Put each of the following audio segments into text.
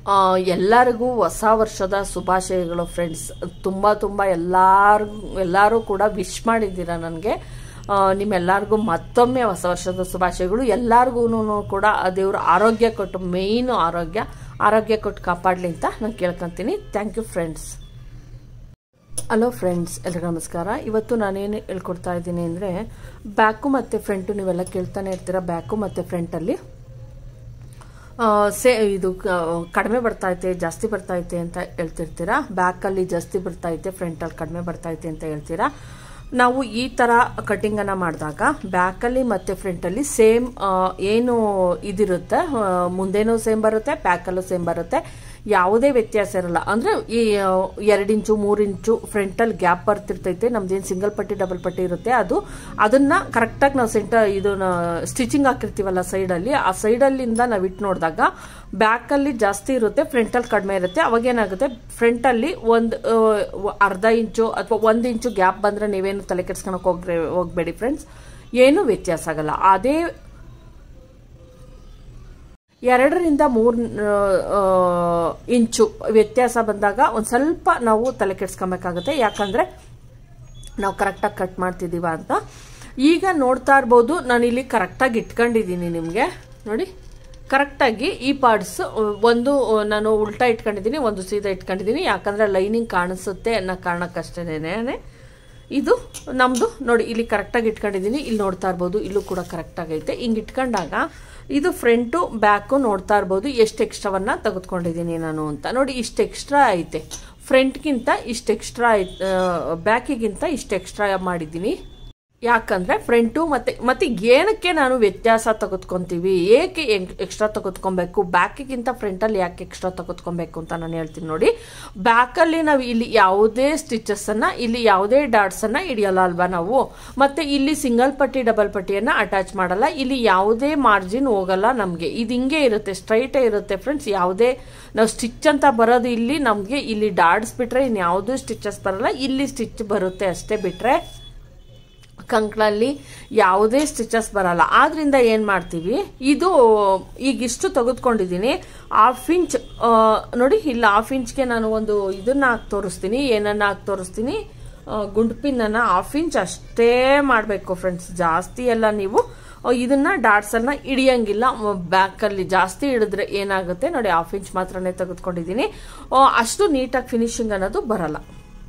ಎಲ್ಲರಿಗೂ ಹೊಸ ವರ್ಷದ ಶುಭಾಶಯಗಳು ಫ್ರೆಂಡ್ಸ್. ತುಂಬ ಎಲ್ಲರೂ ಕೂಡ ವಿಶ್ ಮಾಡಿದ್ದೀರಾ ನನಗೆ. ನಿಮ್ಮೆಲ್ಲರಿಗೂ ಮತ್ತೊಮ್ಮೆ ಹೊಸ ವರ್ಷದ ಶುಭಾಶಯಗಳು. ಎಲ್ಲರಿಗೂ ಕೂಡ ದೇವ್ರ ಆರೋಗ್ಯ ಕೊಟ್ಟು, ಮೇಯ್ನು ಆರೋಗ್ಯ ಕೊಟ್ಟು ಕಾಪಾಡಲಿ ಅಂತ ನಾನು ಕೇಳ್ಕೊತೀನಿ. Thank you friends. Hello friends, ಎಲ್ರಿಗೂ ನಮಸ್ಕಾರ. ಇವತ್ತು ನಾನೇನು ಹೇಳ್ಕೊಡ್ತಾ ಇದ್ದೀನಿ ಅಂದರೆ, ಬ್ಯಾಕು ಮತ್ತು ಫ್ರಂಟು ನೀವೆಲ್ಲ ಕೇಳ್ತಾನೆ ಇರ್ತೀರ. ಬ್ಯಾಕು ಮತ್ತು ಫ್ರಂಟಲ್ಲಿ ಇದು ಕಡಿಮೆ ಬರ್ತೈತೆ, ಜಾಸ್ತಿ ಬರ್ತೈತೆ ಅಂತ ಹೇಳ್ತಿರ್ತೀರಾ. ಬ್ಯಾಕಲ್ಲಿ ಜಾಸ್ತಿ ಬರ್ತೈತೆ, ಫ್ರಂಟಲ್ಲಿ ಕಡಿಮೆ ಬರ್ತೈತೆ ಅಂತ ಹೇಳ್ತೀರಾ. ನಾವು ಈ ಥರ ಕಟಿಂಗನ್ನು ಮಾಡಿದಾಗ ಬ್ಯಾಕಲ್ಲಿ ಮತ್ತು ಫ್ರಂಟಲ್ಲಿ ಸೇಮ್ ಏನು ಇದಿರುತ್ತೆ, ಮುಂದೇನೂ ಸೇಮ್ ಬರುತ್ತೆ, ಬ್ಯಾಕಲ್ಲೂ ಸೇಮ್ ಬರುತ್ತೆ, ಯಾವುದೇ ವ್ಯತ್ಯಾಸ ಇರಲ್ಲ. ಅಂದರೆ ಈ 2 ಇಂಚು 3 ಇಂಚು ಫ್ರಂಟಲ್ಲಿ ಗ್ಯಾಪ್ ಬರ್ತಿರ್ತೈತೆ. ನಮ್ದೇನು ಸಿಂಗಲ್ ಪಟ್ಟಿ ಡಬಲ್ ಪಟ್ಟಿ ಇರುತ್ತೆ, ಅದನ್ನ ಕರೆಕ್ಟಾಗಿ ನಾವು ಇದನ್ನ ಸ್ಟಿಚಿಂಗ್ ಹಾಕಿರ್ತೀವಲ್ಲ ಸೈಡಲ್ಲಿ, ಆ ಸೈಡಲ್ಲಿಂದ ನಾವು ಇಟ್ಟು ನೋಡಿದಾಗ ಬ್ಯಾಕಲ್ಲಿ ಜಾಸ್ತಿ ಇರುತ್ತೆ, ಫ್ರಂಟಲ್ಲಿ ಕಡಿಮೆ ಇರುತ್ತೆ. ಅವಾಗೇನಾಗುತ್ತೆ, ಫ್ರಂಟಲ್ಲಿ ಅರ್ಧ ಇಂಚು ಅಥವಾ 1 ಇಂಚು ಗ್ಯಾಪ್ ಬಂದರೆ ನೀವೇನು ತಲೆ ಕೆಡ್ಸ್ಕೊಳಕ್ ಹೋಗ್ಬೇಡಿ ಫ್ರೆಂಡ್ಸ್, ಏನು ವ್ಯತ್ಯಾಸ ಆಗಲ್ಲ. ಅದೇ 2 ರಿಂದ 3 ಇಂಚು ವ್ಯತ್ಯಾಸ ಬಂದಾಗ ಒಂದು ಸ್ವಲ್ಪ ನಾವು ತಲೆ ಕೆಡ್ಸ್ಕೊಬೇಕಾಗುತ್ತೆ. ಯಾಕಂದ್ರೆ ನಾವು ಕರೆಕ್ಟಾಗಿ ಕಟ್ ಮಾಡ್ತಿದ್ದೀವ ಅಂತ. ಈಗ ನೋಡ್ತಾ ಇರ್ಬೋದು, ನಾನು ಇಲ್ಲಿ ಕರೆಕ್ಟಾಗಿ ಇಟ್ಕೊಂಡಿದ್ದೀನಿ. ನಿಮಗೆ ನೋಡಿ, ಕರೆಕ್ಟಾಗಿ ಈ ಪಾರ್ಟ್ಸ್ ಒಂದು ನಾನು ಉಲ್ಟಾ ಇಟ್ಕೊಂಡಿದ್ದೀನಿ, ಒಂದು ಸೀದಾ ಇಟ್ಕೊಂಡಿದ್ದೀನಿ. ಯಾಕಂದ್ರೆ ಲೈನಿಂಗ್ ಕಾಣಿಸುತ್ತೆ ಅನ್ನೋ ಕಾರಣಕ್ಕಷ್ಟೇನೆ. ಇದು ನಮ್ದು ನೋಡಿ, ಇಲ್ಲಿ ಕರೆಕ್ಟಾಗಿ ಇಟ್ಕೊಂಡಿದ್ದೀನಿ. ಇಲ್ಲಿ ನೋಡ್ತಾ ಇರ್ಬೋದು, ಇಲ್ಲೂ ಕೂಡ ಕರೆಕ್ಟಾಗಿ ಐತೆ. ಹಿಂಗೆ ಇಟ್ಕೊಂಡಾಗ ಇದು ಫ್ರಂಟು ಬ್ಯಾಕು ನೋಡ್ತಾ ಇರ್ಬೋದು ಎಷ್ಟು ಎಕ್ಸ್ಟ್ರಾವನ್ನ ತೆಗೆದುಕೊಂಡಿದ್ದೀನಿ ನಾನು ಅಂತ. ನೋಡಿ, ಇಷ್ಟು ಎಕ್ಸ್ಟ್ರಾ ಐತೆ, ಫ್ರಂಟ್ಗಿಂತ ಇಷ್ಟು ಎಕ್ಸ್ಟ್ರಾ ಐತೆ, ಬ್ಯಾಕಿಗಿಂತ ಇಷ್ಟು ಎಕ್ಸ್ಟ್ರಾ ಮಾಡಿದ್ದೀನಿ. ಯಾಕಂದ್ರೆ ಫ್ರಂಟು ಮತ್ತೆ ಏನಕ್ಕೆ ನಾನು ವ್ಯತ್ಯಾಸ ತೆಗೆದುಕೊಂತೀವಿ, ಏಕೆ ಎಕ್ಸ್ಟ್ರಾ ತೆಗೆದುಕೊಬೇಕು, ಬ್ಯಾಕಿಗಿಂತ ಫ್ರಂಟಲ್ಲಿ ಯಾಕೆ ಎಕ್ಸ್ಟ್ರಾ ತೆಗೆದುಕೊಬೇಕು ಅಂತ ನಾನು ಹೇಳ್ತೀನಿ. ನೋಡಿ, ಬ್ಯಾಕಲ್ಲಿ ನಾವು ಇಲ್ಲಿ ಯಾವುದೇ ಸ್ಟಿಚಸ್ ಅನ್ನ, ಇಲ್ಲಿ ಯಾವುದೇ ಡಾಟ್ಸ್ ಅನ್ನ ಹಿಡಿಯಲ್ಲ ಅಲ್ವಾ ನಾವು. ಮತ್ತೆ ಇಲ್ಲಿ ಸಿಂಗಲ್ ಪಟ್ಟಿ ಡಬಲ್ ಪಟ್ಟಿಯನ್ನ ಅಟ್ಯಾಚ್ ಮಾಡಲ್ಲ. ಇಲ್ಲಿ ಯಾವುದೇ ಮಾರ್ಜಿನ್ ಹೋಗಲ್ಲ ನಮ್ಗೆ. ಇದು ಹಿಂಗೆ ಇರುತ್ತೆ, ಸ್ಟ್ರೈಟೇ ಇರುತ್ತೆ ಫ್ರೆಂಡ್ಸ್. ಯಾವುದೇ ನಾವು ಸ್ಟಿಚ್ ಅಂತ ಬರೋದು ಇಲ್ಲಿ ನಮ್ಗೆ, ಇಲ್ಲಿ ಡಾಟ್ಸ್ ಬಿಟ್ರೆ ಇನ್ಯಾವುದೂ ಸ್ಟಿಚಸ್ ಬರಲ್ಲ. ಇಲ್ಲಿ ಸ್ಟಿಚ್ ಬರುತ್ತೆ ಅಷ್ಟೇ, ಬಿಟ್ರೆ ಕಂಕ್ಳಲ್ಲಿ ಯಾವುದೇ ಸ್ಟಿಚಸ್ ಬರಲ್ಲ. ಆದ್ರಿಂದ ಏನ್ ಮಾಡ್ತೀವಿ, ಇದು ಈಗ ಇಷ್ಟು ತೆಗೆದುಕೊಂಡಿದ್ದೀನಿ, 1/2 ಇಂಚ್ ನೋಡಿ, ಇಲ್ಲಿ 1/2 ಇಂಚ್ಗೆ ನಾನು ಒಂದು ಇದನ್ನ ಹಾಕಿ ತೋರಿಸ್ತೀನಿ. ಏನನ್ನ ಹಾಕಿ ತೋರಿಸ್ತೀನಿ, ಗುಂಡ್ಪಿನ್ನ 1/2 ಇಂಚ್ ಅಷ್ಟೇ ಮಾಡಬೇಕು ಫ್ರೆಂಡ್ಸ್. ಜಾಸ್ತಿ ಎಲ್ಲ ನೀವು ಇದನ್ನ ಡಾಟ್ಸ್ ಅನ್ನ ಹಿಡಿಯಂಗಿಲ್ಲ. ಬ್ಯಾಕಲ್ಲಿ ಜಾಸ್ತಿ ಹಿಡಿದ್ರೆ ಏನಾಗುತ್ತೆ ನೋಡಿ, 1/2 ಇಂಚ್ ಮಾತ್ರನೇ ತೆಗೆದುಕೊಂಡಿದ್ದೀನಿ. ಅಷ್ಟು ನೀಟಾಗಿ ಫಿನಿಶಿಂಗ್ ಅನ್ನೋದು ಬರಲ್ಲ.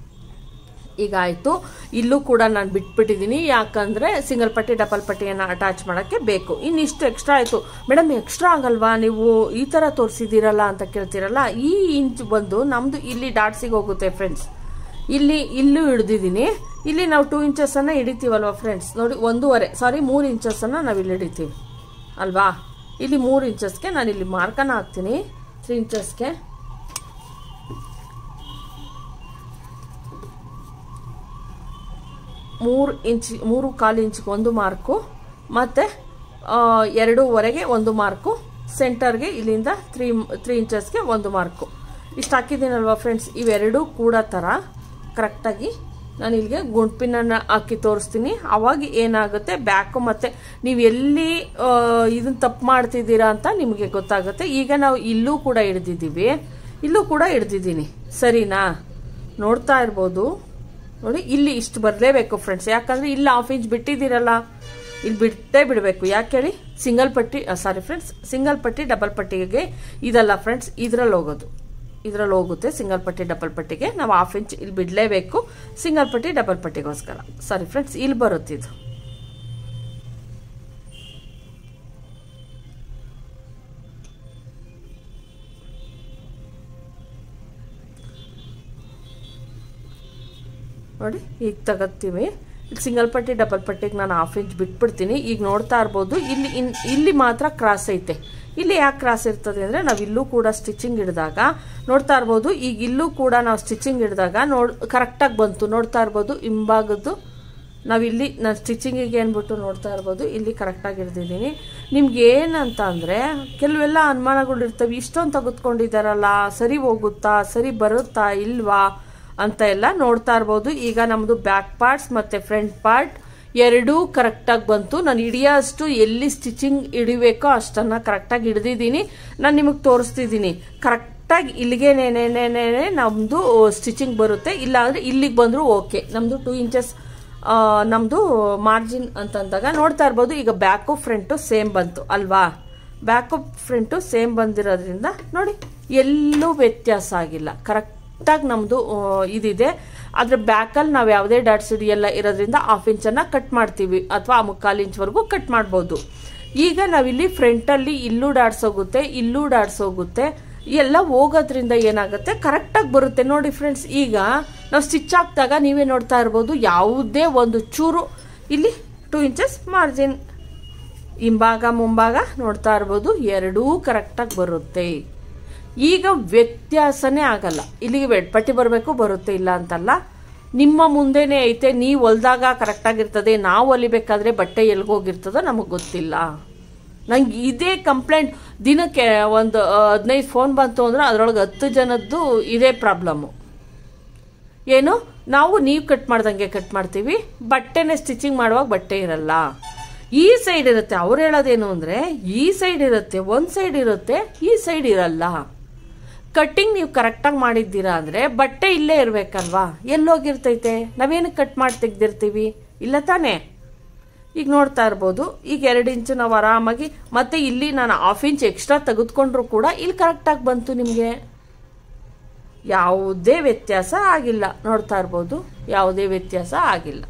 ಈಗ ಆಯ್ತು, ಇಲ್ಲೂ ಕೂಡ ನಾನು ಬಿಟ್ಬಿಟ್ಟಿದ್ದೀನಿ. ಯಾಕಂದ್ರೆ ಸಿಂಗಲ್ ಪಟ್ಟಿ ಡಬಲ್ ಪಟ್ಟಿಯನ್ನು ಅಟ್ಯಾಚ್ ಮಾಡಕ್ಕೆ ಬೇಕು. ಇನ್ನಿಷ್ಟು ಎಕ್ಸ್ಟ್ರಾ ಆಯ್ತು. ಮೇಡಮ್ ಎಕ್ಸ್ಟ್ರಾ ಆಗಲ್ವಾ, ನೀವು ಈ ತರ ತೋರಿಸಿದಿರಲ್ಲ ಅಂತ ಕೇಳ್ತಿರಲ್ಲ. ಈ ಇಂಚ್ ಬಂದು ನಮ್ದು ಇಲ್ಲಿ ಡಾಟ್ಸಿಗೆ ಹೋಗುತ್ತೆ ಫ್ರೆಂಡ್ಸ್. ಇಲ್ಲೂ ಹಿಡ್ದಿದ್ದೀನಿ. ಇಲ್ಲಿ ನಾವು 2 ಇಂಚಸ್ ಅನ್ನ ಹಿಡಿತೀವಲ್ವಾ ಫ್ರೆಂಡ್ಸ್. ನೋಡಿ, 3 ಇಂಚಸ್ ಅನ್ನ ನಾವು ಇಲ್ಲಿ ಹಿಡಿತೀವಿ ಅಲ್ವಾ. ಇಲ್ಲಿ 3 ಇಂಚಸ್ಗೆ ನಾನು ಇಲ್ಲಿ ಮಾರ್ಕನ್ನ ಹಾಕ್ತೀನಿ. 3 ಇಂಚಸ್ಗೆ 3.25 ಇಂಚ್ಗೆ ಒಂದು ಮಾರ್ಕು, ಮತ್ತೆ 2.25ಗೆ ಒಂದು ಮಾರ್ಕು, ಸೆಂಟರ್ಗೆ ಇಲ್ಲಿಂದ 3 ಇಂಚಸ್ಗೆ ಒಂದು ಮಾರ್ಕು. ಇಷ್ಟು ಹಾಕಿದ್ದೀನಲ್ವಾ ಫ್ರೆಂಡ್ಸ್. ಇವೆರಡೂ ಕೂಡ ತರ ಕರೆಕ್ಟಾಗಿ ನಾನು ಇಲ್ಲಿಗೆ ಗುಂಡ್ಪಿನ್ನ ಹಾಕಿ ತೋರಿಸ್ತೀನಿ. ಅವಾಗ ಏನಾಗುತ್ತೆ, ಬ್ಯಾಕು ಮತ್ತೆ ನೀವು ಎಲ್ಲಿ ಇದನ್ನ ತಪ್ಪು ಮಾಡ್ತಿದ್ದೀರಾ ಅಂತ ನಿಮಗೆ ಗೊತ್ತಾಗುತ್ತೆ. ಈಗ ನಾವು ಇಲ್ಲೂ ಕೂಡ ಹಿಡ್ದಿದ್ದೀವಿ, ಇಲ್ಲೂ ಕೂಡ ಹಿಡ್ದಿದ್ದೀನಿ, ಸರಿನಾ? ನೋಡ್ತಾ ಇರ್ಬೋದು ನೋಡಿ, ಇಲ್ಲಿ ಇಷ್ಟು ಬರಲೇಬೇಕು ಫ್ರೆಂಡ್ಸ್. ಯಾಕಂದ್ರೆ ಇಲ್ಲಿ 1/2 ಇಂಚ್ ಬಿಟ್ಟಿದ್ದೀರಲ್ಲ, ಇಲ್ಲಿ ಬಿಟ್ಟೇ ಬಿಡಬೇಕು. ಯಾಕೆ ಹೇಳಿ, ಸಿಂಗಲ್ ಪಟ್ಟಿ ಡಬಲ್ ಪಟ್ಟಿಗೆ ಇದಲ್ಲ ಫ್ರೆಂಡ್ಸ್, ಇದ್ರಲ್ಲಿ ಹೋಗುತ್ತೆ. ಸಿಂಗಲ್ ಪಟ್ಟಿ ಡಬಲ್ ಪಟ್ಟಿಗೆ ನಾವು 1/2 ಇಂಚ್ ಇಲ್ಲಿ ಬಿಡಲೇಬೇಕು, ಸಿಂಗಲ್ ಪಟ್ಟಿ ಡಬಲ್ ಪಟ್ಟಿಗೋಸ್ಕರ. ಸಾರಿ ಫ್ರೆಂಡ್ಸ್, ಇಲ್ಲಿ ಬರುತ್ತೆ ಇದು. ನೋಡಿ, ಈಗ ತಗೋತೀವಿ. ಸಿಂಗಲ್ ಪಟ್ಟಿ ಡಬಲ್ ಪಟ್ಟಿಗೆ ನಾನು 1/2 ಇಂಚ್ ಬಿಟ್ಬಿಡ್ತೀನಿ. ಈಗ ನೋಡ್ತಾ ಇರ್ಬೋದು, ಇಲ್ಲಿ ಮಾತ್ರ ಕ್ರಾಸ್ ಐತೆ. ಇಲ್ಲಿ ಯಾಕೆ ಕ್ರಾಸ್ ಇರ್ತದೆ ಅಂದ್ರೆ, ನಾವು ಇಲ್ಲೂ ಕೂಡ ಸ್ಟಿಚಿಂಗ್ ಹಿಡಿದಾಗ ನೋಡ್ತಾ ಇರ್ಬೋದು. ಈಗ ಇಲ್ಲೂ ಕೂಡ ನಾವು ಸ್ಟಿಚಿಂಗ್ ಹಿಡಿದಾಗ ಕರೆಕ್ಟಾಗಿ ಬಂತು. ನೋಡ್ತಾ ಇರ್ಬೋದು, ಹಿಂಭಾಗದ್ದು ನಾನು ಸ್ಟಿಚಿಂಗಿಗೆ ಏನ್ಬಿಟ್ಟು ನೋಡ್ತಾ ಇರ್ಬೋದು, ಇಲ್ಲಿ ಕರೆಕ್ಟಾಗಿ ಹಿಡ್ದಿದ್ದೀನಿ. ನಿಮ್ಗೆ ಏನಂತ ಅಂದ್ರೆ, ಕೆಲವೆಲ್ಲ ಅನುಮಾನಗಳು ಇರ್ತವೆ. ಇಷ್ಟೊಂದು ತೆಗೆದುಕೊಂಡಿದ್ದಾರಲ್ಲ, ಸರಿ ಹೋಗುತ್ತಾ, ಸರಿ ಬರುತ್ತಾ ಇಲ್ವಾ ಅಂತ ಎಲ್ಲ ನೋಡ್ತಾ ಇರ್ಬೋದು. ಈಗ ನಮ್ದು ಬ್ಯಾಕ್ ಪಾರ್ಟ್ಸ್ ಮತ್ತೆ ಫ್ರಂಟ್ ಪಾರ್ಟ್ ಎರಡೂ ಕರೆಕ್ಟಾಗಿ ಬಂತು. ನಾನು ಹಿಡಿಯೋಷ್ಟು ಎಲ್ಲಿ ಸ್ಟಿಚಿಂಗ್ ಹಿಡಿಬೇಕೋ ಅಷ್ಟನ್ನ ಕರೆಕ್ಟಾಗಿ ಹಿಡ್ದಿದ್ದೀನಿ. ನಾನು ನಿಮಗೆ ತೋರಿಸ್ತಿದ್ದೀನಿ. ಕರೆಕ್ಟ್ ಕರೆಕ್ಟಾಗಿ ಇಲ್ಲಿಗೆ ನಮ್ಮದು ಸ್ಟಿಚಿಂಗ್ ಬರುತ್ತೆ. ಇಲ್ಲಾಂದರೆ ಇಲ್ಲಿಗೆ ಬಂದರೂ ಓಕೆ. ನಮ್ಮದು 2 ಇಂಚಸ್ ನಮ್ಮದು ಮಾರ್ಜಿನ್ ಅಂತಂದಾಗ ನೋಡ್ತಾ ಇರ್ಬೋದು. ಈಗ ಬ್ಯಾಕು ಫ್ರಂಟು ಸೇಮ್ ಬಂತು ಅಲ್ವಾ? ಬ್ಯಾಕು ಫ್ರಂಟು ಸೇಮ್ ಬಂದಿರೋದ್ರಿಂದ ನೋಡಿ ಎಲ್ಲೂ ವ್ಯತ್ಯಾಸ ಆಗಿಲ್ಲ. ಕರೆಕ್ಟಾಗಿ ನಮ್ಮದು ಇದಿದೆ. ಆದರೆ ಬ್ಯಾಕಲ್ಲಿ ನಾವು ಯಾವುದೇ ಡಾಟ್ಸ್ ಎಲ್ಲ ಇರೋದ್ರಿಂದ 1/2 ಇಂಚನ್ನು ಕಟ್ ಮಾಡ್ತೀವಿ ಅಥವಾ 3/4 ಇಂಚ್ವರೆಗೂ ಕಟ್ ಮಾಡ್ಬೋದು. ಈಗ ನಾವಿಲ್ಲಿ ಫ್ರಂಟಲ್ಲಿ ಇಲ್ಲೂ ಡಾಟ್ಸ್ ಹೋಗುತ್ತೆ, ಇಲ್ಲೂ ಡಾಟ್ಸ್ ಹೋಗುತ್ತೆ. ಎಲ್ಲ ಹೋಗೋದ್ರಿಂದ ಏನಾಗುತ್ತೆ, ಕರೆಕ್ಟಾಗಿ ಬರುತ್ತೆ ನೋಡಿ ಫ್ರೆಂಡ್ಸ್. ಈಗ ನಾವು ಸ್ಟಿಚ್ ಹಾಕಿದಾಗ ನೀವೇ ನೋಡ್ತಾ ಇರ್ಬೋದು, ಯಾವುದೇ ಒಂದು ಚೂರು ಇಲ್ಲಿ 2 ಇಂಚಸ್ ಮಾರ್ಜಿನ್, ಹಿಂಭಾಗ ಮುಂಭಾಗ ನೋಡ್ತಾ ಇರ್ಬೋದು, ಎರಡೂ ಕರೆಕ್ಟಾಗಿ ಬರುತ್ತೆ. ಈಗ ವ್ಯತ್ಯಾಸನೇ ಆಗಲ್ಲ. ಇಲ್ಲಿಗೆ ಪಟ್ಟಿ ಬರಬೇಕು, ಬರುತ್ತೆ, ಇಲ್ಲ ಅಂತಲ್ಲ. ನಿಮ್ಮ ಮುಂದೆನೇ ಐತೆ, ನೀವು ಹೊಲ್ದಾಗ ಕರೆಕ್ಟಾಗಿರ್ತದೆ. ನಾವು ಹೊಲಿಬೇಕಾದ್ರೆ ಬಟ್ಟೆ ಎಲ್ಗೋಗಿರ್ತದೋ ನಮಗೆ ಗೊತ್ತಿಲ್ಲ. ನಂಗೆ ಇದೇ ಕಂಪ್ಲೇಂಟ್ ದಿನಕ್ಕೆ ಒಂದು 15 ಫೋನ್ ಬಂತು ಅಂದ್ರೆ ಅದರೊಳಗೆ 10 ಜನದ್ದು ಇದೇ ಪ್ರಾಬ್ಲಮ್ಮು. ಏನು, ನೀವು ಕಟ್ ಮಾಡ್ದಂಗೆ ಕಟ್ ಮಾಡ್ತೀವಿ, ಬಟ್ಟೆನೇ ಸ್ಟಿಚಿಂಗ್ ಮಾಡುವಾಗ ಬಟ್ಟೆ ಇರಲ್ಲ. ಈ ಸೈಡ್ ಇರುತ್ತೆ. ಅವ್ರು ಹೇಳೋದೇನು ಅಂದರೆ ಈ ಸೈಡ್ ಇರುತ್ತೆ, ಒಂದು ಸೈಡ್ ಇರುತ್ತೆ, ಈ ಸೈಡ್ ಇರಲ್ಲ. ಕಟ್ಟಿಂಗ್ ನೀವು ಕರೆಕ್ಟಾಗಿ ಮಾಡಿದ್ದೀರಾ ಅಂದರೆ ಬಟ್ಟೆ ಇಲ್ಲೇ ಇರಬೇಕಲ್ವಾ? ಎಲ್ಲೋಗಿರ್ತೈತೆ? ನಾವೇನಕ್ಕೆ ಕಟ್ ಮಾಡಿ ತೆಗ್ದಿರ್ತೀವಿ? ಇಲ್ಲ ತಾನೇ? ಈಗ ನೋಡ್ತಾ ಇರ್ಬೋದು, ಈಗ 2 ಇಂಚು ನಾವು ಆರಾಮಾಗಿ, ಮತ್ತೆ ಇಲ್ಲಿ ನಾನು 1/2 ಇಂಚ್ ಎಕ್ಸ್ಟ್ರಾ ತೆಗೆದುಕೊಂಡ್ರು ಕೂಡ ಇಲ್ಲಿ ಕರೆಕ್ಟಾಗಿ ಬಂತು. ನಿಮಗೆ ಯಾವುದೇ ವ್ಯತ್ಯಾಸ ಆಗಿಲ್ಲ. ನೋಡ್ತಾ ಇರ್ಬೋದು, ಯಾವುದೇ ವ್ಯತ್ಯಾಸ ಆಗಿಲ್ಲ.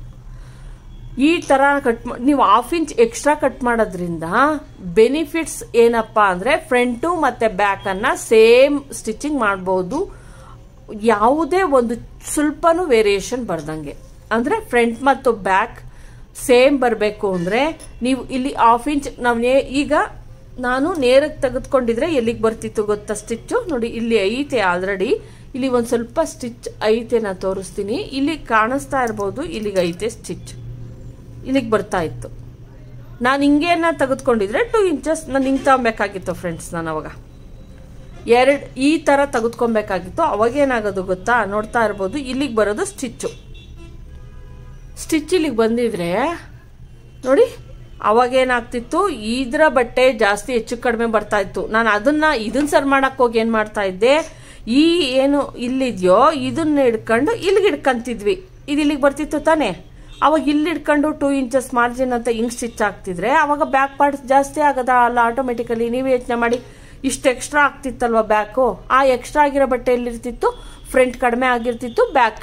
ಈ ಥರ ನೀವು 1/2 ಇಂಚ್ ಎಕ್ಸ್ಟ್ರಾ ಕಟ್ ಮಾಡೋದ್ರಿಂದ ಬೆನಿಫಿಟ್ಸ್ ಏನಪ್ಪ ಅಂದರೆ ಫ್ರಂಟು ಮತ್ತು ಬ್ಯಾಕನ್ನು ಸೇಮ್ ಸ್ಟಿಚಿಂಗ್ ಮಾಡ್ಬೋದು. ಯಾವುದೇ ಒಂದು ಸ್ವಲ್ಪನೂ ವೇರಿಯೇಷನ್ ಬರ್ದಂಗೆ. ಅಂದರೆ ಫ್ರಂಟ್ ಮತ್ತು ಬ್ಯಾಕ್ ಸೇಮ್ ಬರಬೇಕು ಅಂದರೆ ನೀವು ಇಲ್ಲಿ 1/2 ಇಂಚ್ ಈಗ ನಾನು ನೇರಕ್ಕೆ ತೆಗೆದುಕೊಂಡಿದ್ರೆ ಎಲ್ಲಿಗೆ ಬರ್ತಿತ್ತು ಗೊತ್ತಾ ಸ್ಟಿಚ್ಚು? ನೋಡಿ ಇಲ್ಲಿ ಐತೆ ಆಲ್ರೆಡಿ. ಇಲ್ಲಿ ಒಂದು ಸ್ವಲ್ಪ ಸ್ಟಿಚ್ ಐತೆ, ನಾನು ತೋರಿಸ್ತೀನಿ. ಇಲ್ಲಿ ಕಾಣಿಸ್ತಾ ಇರ್ಬೋದು, ಇಲ್ಲಿಗೆ ಐತೆ ಸ್ಟಿಚ್, ಇಲ್ಲಿಗೆ ಬರ್ತಾ ಇತ್ತು. ನಾನು ಹಿಂಗೇನ ತೆಗೆದುಕೊಂಡಿದ್ರೆ 2 ಇಂಚಸ್ ನಾನು ಹಿಂಗೆ ತಗೊಬೇಕಾಗಿತ್ತು ಫ್ರೆಂಡ್ಸ್. ನಾನು ಅವಾಗ ಈ ಥರ ತೆಗೆದುಕೊಬೇಕಾಗಿತ್ತು. ಅವಾಗೇನಾಗೋದು ಗೊತ್ತಾ? ನೋಡ್ತಾ ಇರ್ಬೋದು, ಇಲ್ಲಿಗೆ ಬರೋದು ಸ್ಟಿಚ್ಚು. ಸ್ಟಿಚ್ ಇಲ್ಲಿಗೆ ಬಂದಿದ್ರೆ ನೋಡಿ, ಅವಾಗೇನಾಗ್ತಿತ್ತು, ಇದರ ಬಟ್ಟೆ ಜಾಸ್ತಿ ಹೆಚ್ಚು ಕಡಿಮೆ ಬರ್ತಾ ಇತ್ತು. ನಾನು ಇದನ್ನ ಸರ್ ಮಾಡಕ್ಕೆ ಹೋಗಿ ಏನು ಮಾಡ್ತಾ ಇದ್ದೆ, ಈ ಏನು ಇಲ್ಲಿದೆಯೋ ಇದನ್ನ ಹಿಡ್ಕೊಂಡು ಇಲ್ಲಿಗೆ ಹಿಡ್ಕೊಂತಿದ್ವಿ. ಇದು ಇಲ್ಲಿಗೆ ಬರ್ತಿತ್ತು ತಾನೇ? ಅವಾಗ ಇಲ್ಲಿ ಹಿಡ್ಕೊಂಡು 2 ಇಂಚಸ್ ಮಾರ್ಜಿನ್ ಅಂತ ಹಿಂಗೆ ಸ್ಟಿಚ್ ಆಗ್ತಿದ್ರೆ ಅವಾಗ ಬ್ಯಾಕ್ ಪಾರ್ಟ್ಸ್ ಜಾಸ್ತಿ ಆಗೋದ ಅಲ್ಲ ಆಟೋಮೆಟಿಕಲಿ? ನೀವೇ ಯೋಚನೆ ಮಾಡಿ. ಇಷ್ಟು ಎಕ್ಸ್ಟ್ರಾ ಆಗ್ತಿತ್ತಲ್ವ ಬ್ಯಾಕು? ಆ ಎಕ್ಸ್ಟ್ರಾ ಆಗಿರೋ ಬಟ್ಟೆ ಎಲ್ಲಿರ್ತಿತ್ತು? ಫ್ರಂಟ್ ಕಡಿಮೆ ಆಗಿರ್ತಿತ್ತು, ಬ್ಯಾಕ್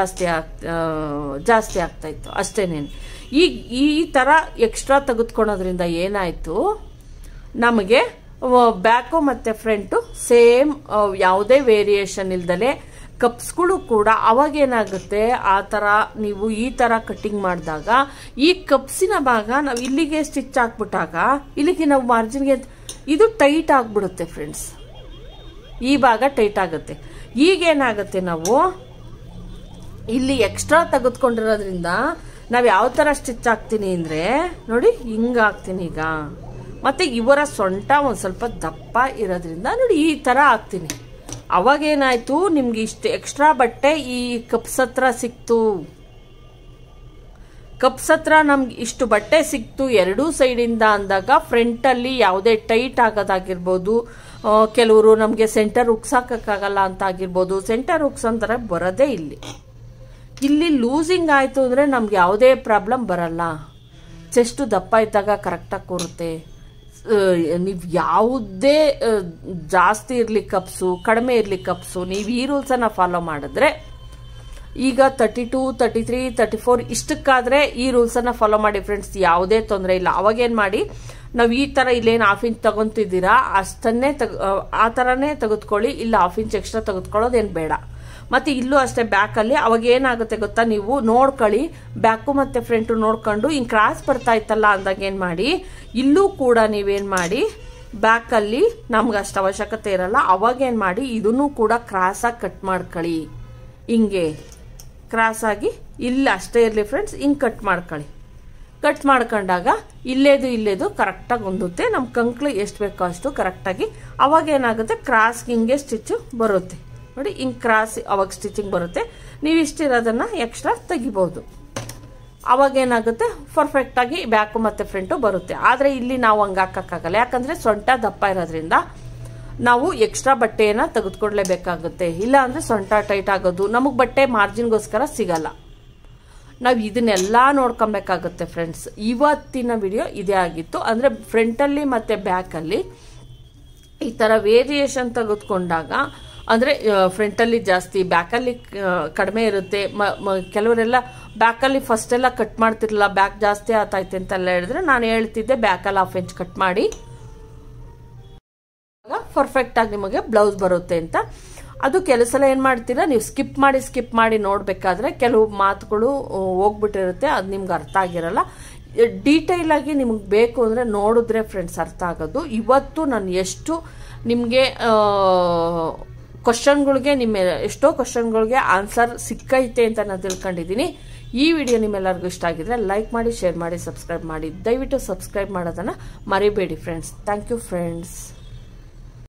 ಜಾಸ್ತಿ ಆಗ್ತಾ ಇತ್ತು, ಅಷ್ಟೇನೇನು. ಈಗ ಈ ಥರ ಎಕ್ಸ್ಟ್ರಾ ತೆಗೆದುಕೊಳೋದ್ರಿಂದ ಏನಾಯಿತು, ನಮಗೆ ಬ್ಯಾಕು ಮತ್ತು ಫ್ರಂಟು ಸೇಮ್, ಯಾವುದೇ ವೇರಿಯೇಷನ್ ಇಲ್ದಲೆ ಕಪ್ಸ್ಗಳು ಕೂಡ. ಅವಾಗೇನಾಗುತ್ತೆ, ಆ ಥರ ನೀವು ಈ ಥರ ಕಟ್ಟಿಂಗ್ ಮಾಡಿದಾಗ ಈ ಕಪ್ಸಿನ ಭಾಗ ನಾವು ಇಲ್ಲಿಗೆ ಸ್ಟಿಚ್ ಹಾಕ್ಬಿಟ್ಟಾಗ ಇಲ್ಲಿಗೆ ನಾವು ಮಾರ್ಜಿನ್ಗೆ ಇದು ಟೈಟ್ ಆಗಿಬಿಡುತ್ತೆ ಫ್ರೆಂಡ್ಸ್. ಈ ಭಾಗ ಟೈಟ್ ಆಗುತ್ತೆ. ಈಗೇನಾಗುತ್ತೆ, ನಾವು ಇಲ್ಲಿ ಎಕ್ಸ್ಟ್ರಾ ತೆಗೆದುಕೊಂಡಿರೋದ್ರಿಂದ ನಾವು ಯಾವ ಥರ ಸ್ಟಿಚ್ ಹಾಕ್ತೀನಿ ಅಂದರೆ ನೋಡಿ, ಹಿಂಗೆ ಹಾಕ್ತೀನಿ ಈಗ. ಮತ್ತು ಇವರ ಸೊಂಟ ಒಂದು ಸ್ವಲ್ಪ ದಪ್ಪ ಇರೋದ್ರಿಂದ ನೋಡಿ ಈ ಥರ ಹಾಕ್ತೀನಿ. ಅವಾಗೇನಾಯ್ತು, ನಿಮ್ಗೆ ಇಷ್ಟು ಎಕ್ಸ್ಟ್ರಾ ಬಟ್ಟೆ ಈ ಕಪ್ಸ್ ಹತ್ರ ಸಿಕ್ತು. ಕಪ್ಸ್ ಹತ್ರ ನಮ್ಗೆ ಇಷ್ಟು ಬಟ್ಟೆ ಸಿಕ್ತು ಎರಡೂ ಸೈಡಿಂದ ಅಂದಾಗ ಫ್ರಂಟಲ್ಲಿ ಯಾವುದೇ ಟೈಟ್ ಆಗೋದಾಗಿರ್ಬೋದು, ಕೆಲವರು ನಮಗೆ ಸೆಂಟರ್ ಉಕ್ಸಾಕಕ್ಕಾಗಲ್ಲ ಅಂತ ಆಗಿರ್ಬೋದು. ಸೆಂಟರ್ ಉಕ್ಸ್ ಅಂತಾರೆ ಬರೋದೇ ಇಲ್ಲಿ ಲೂಸಿಂಗ್ ಆಯಿತು ಅಂದರೆ ನಮ್ಗೆ ಯಾವುದೇ ಪ್ರಾಬ್ಲಮ್ ಬರಲ್ಲ. ಚೆಸ್ಟು ದಪ್ಪ ಇದ್ದಾಗ ಕರೆಕ್ಟಾಗಿ ಕೂರುತ್ತೆ. ನೀವು ಯಾವುದೇ ಜಾಸ್ತಿ ಇರಲಿ ಕಪ್ಸು, ಕಡಿಮೆ ಇರಲಿ ಕಪ್ಸು, ನೀವು ಈ ರೂಲ್ಸನ್ನು ಫಾಲೋ ಮಾಡಿದ್ರೆ, ಈಗ 32, 33, 34 ಇಷ್ಟಕ್ಕಾದರೆ ಈ ರೂಲ್ಸನ್ನು ಫಾಲೋ ಮಾಡಿ ಫ್ರೆಂಡ್ಸ್, ಯಾವುದೇ ತೊಂದರೆ ಇಲ್ಲ. ಅವಾಗೇನು ಮಾಡಿ, ನಾವು ಈ ಥರ ಇಲ್ಲೇನು 1/2 ಇಂಚ್ ತಗೊತಿದ್ದೀರಾ ಅಷ್ಟನ್ನೇ ಆ ಥರನೇ ತೆಗೆದುಕೊಳ್ಳಿ. ಇಲ್ಲ 1/2 ಇಂಚ್ ಎಕ್ಸ್ಟ್ರಾ ತೆಗೆದುಕೊಳ್ಳೋದೇನು ಬೇಡ. ಮತ್ತು ಇಲ್ಲೂ ಅಷ್ಟೇ ಬ್ಯಾಕಲ್ಲಿ ಅವಾಗ ಏನಾಗುತ್ತೆ ಗೊತ್ತಾ, ನೀವು ನೋಡ್ಕೊಳ್ಳಿ, ಬ್ಯಾಕು ಮತ್ತು ಫ್ರಂಟು ನೋಡ್ಕೊಂಡು ಹಿಂಗೆ ಕ್ರಾಸ್ ಬರ್ತಾ ಇತ್ತಲ್ಲ ಅಂದಾಗ ಏನು ಮಾಡಿ, ಇಲ್ಲೂ ಕೂಡ ನೀವೇನು ಮಾಡಿ, ಬ್ಯಾಕಲ್ಲಿ ನಮ್ಗೆ ಅಷ್ಟು ಅವಶ್ಯಕತೆ ಇರಲ್ಲ. ಅವಾಗೇನು ಮಾಡಿ, ಇದನ್ನು ಕೂಡ ಕ್ರಾಸಾಗಿ ಕಟ್ ಮಾಡ್ಕೊಳ್ಳಿ. ಹಿಂಗೆ ಕ್ರಾಸಾಗಿ ಇಲ್ಲಿ ಅಷ್ಟೇ ಇರಲಿ ಫ್ರೆಂಡ್ಸ್, ಹಿಂಗೆ ಕಟ್ ಮಾಡ್ಕೊಳ್ಳಿ. ಕಟ್ ಮಾಡ್ಕೊಂಡಾಗ ಇಲ್ಲೇದು ಕರೆಕ್ಟಾಗಿ ಹೊಂದುತ್ತೆ. ನಮ್ಮ ಕಂಕ್ಳು ಎಷ್ಟು ಬೇಕೋ ಅಷ್ಟು ಕರೆಕ್ಟಾಗಿ. ಅವಾಗೇನಾಗುತ್ತೆ, ಕ್ರಾಸ್ಗೆ ಹಿಂಗೆ ಸ್ಟಿಚ್ಚು ಬರುತ್ತೆ ನೋಡಿ, ಹಿಂಗೆ ಕ್ರಾಸ್ ಅವಾಗ ಸ್ಟಿಚಿಂಗ್ ಬರುತ್ತೆ. ನೀವು ಇಷ್ಟಿರೋದನ್ನು ಎಕ್ಸ್ಟ್ರಾ ತೆಗಿಬೋದು. ಅವಾಗೇನಾಗುತ್ತೆ, ಪರ್ಫೆಕ್ಟಾಗಿ ಬ್ಯಾಕು ಮತ್ತು ಫ್ರಂಟು ಬರುತ್ತೆ. ಆದರೆ ಇಲ್ಲಿ ನಾವು ಹಂಗೆ ಹಾಕೋಕ್ಕಾಗಲ್ಲ, ಯಾಕಂದರೆ ಸೊಂಟ ದಪ್ಪ ಇರೋದ್ರಿಂದ ನಾವು ಎಕ್ಸ್ಟ್ರಾ ಬಟ್ಟೆಯನ್ನ ತೆಗೆದುಕೊಡ್ಲೇಬೇಕಾಗುತ್ತೆ. ಇಲ್ಲ ಅಂದ್ರೆ ಸೊಂಟ ಟೈಟ್ ಆಗೋದು, ನಮಗೆ ಬಟ್ಟೆ ಮಾರ್ಜಿನ್ಗೋಸ್ಕರ ಸಿಗಲ್ಲ. ನಾವು ಇದನ್ನೆಲ್ಲ ನೋಡ್ಕೊಬೇಕಾಗುತ್ತೆ ಫ್ರೆಂಡ್ಸ್. ಇವತ್ತಿನ ವಿಡಿಯೋ ಇದೇ ಆಗಿತ್ತು. ಅಂದರೆ ಫ್ರಂಟಲ್ಲಿ ಮತ್ತು ಬ್ಯಾಕಲ್ಲಿ ಈ ಥರ ವೇರಿಯೇಷನ್ ತೆಗೆದುಕೊಂಡಾಗ ಅಂದರೆ ಫ್ರಂಟಲ್ಲಿ ಜಾಸ್ತಿ, ಬ್ಯಾಕಲ್ಲಿ ಕಡಿಮೆ ಇರುತ್ತೆ. ಕೆಲವರೆಲ್ಲ ಬ್ಯಾಕಲ್ಲಿ ಫಸ್ಟೆಲ್ಲ ಕಟ್ ಮಾಡ್ತಿರಲಿಲ್ಲ, ಬ್ಯಾಕ್ ಜಾಸ್ತಿ ಆತೈತೆ ಅಂತೆಲ್ಲ ಹೇಳಿದ್ರೆ ನಾನು ಹೇಳ್ತಿದ್ದೆ ಬ್ಯಾಕಲ್ಲಿ 1/2 ಇಂಚ್ ಕಟ್ ಮಾಡಿ ಪರ್ಫೆಕ್ಟ್ ಆಗಿ ನಿಮಗೆ ಬ್ಲೌಸ್ ಬರುತ್ತೆ ಅಂತ. ಅದು ಕೆಲವು ಸಲ ಏನು ಮಾಡ್ತೀರಾ, ನೀವು ಸ್ಕಿಪ್ ಮಾಡಿ ನೋಡಬೇಕಾದ್ರೆ ಕೆಲವು ಮಾತುಗಳು ಹೋಗ್ಬಿಟ್ಟಿರುತ್ತೆ, ಅದು ನಿಮ್ಗೆ ಅರ್ಥ ಆಗಿರಲ್ಲ. ಡೀಟೇಲ್ ಆಗಿ ನಿಮ್ಗೆ ಬೇಕು ಅಂದರೆ ನೋಡಿದ್ರೆ ಫ್ರೆಂಡ್ಸ್ ಅರ್ಥ ಆಗೋದು. ಇವತ್ತು ನಾನು ಎಷ್ಟು ನಿಮಗೆ ಕ್ವಶನ್ಗಳಿಗೆ, ಎಷ್ಟೋ ಕ್ವಶನ್ಗಳಿಗೆ ಆನ್ಸರ್ ಸಿಕ್ಕೈತೆ ಅಂತ ನಾನು ತಿಳ್ಕೊಂಡಿದ್ದೀನಿ. ಈ ವಿಡಿಯೋ ನಿಮ್ಮೆಲ್ಲರಿಗೂ ಇಷ್ಟ ಆಗಿದ್ರೆ ಲೈಕ್ ಮಾಡಿ, ಶೇರ್ ಮಾಡಿ, ಸಬ್ಸ್ಕ್ರೈಬ್ ಮಾಡಿ. ದಯವಿಟ್ಟು ಸಬ್ಸ್ಕ್ರೈಬ್ ಮಾಡೋದನ್ನು ಮರಿಬೇಡಿ ಫ್ರೆಂಡ್ಸ್. Thank you friends.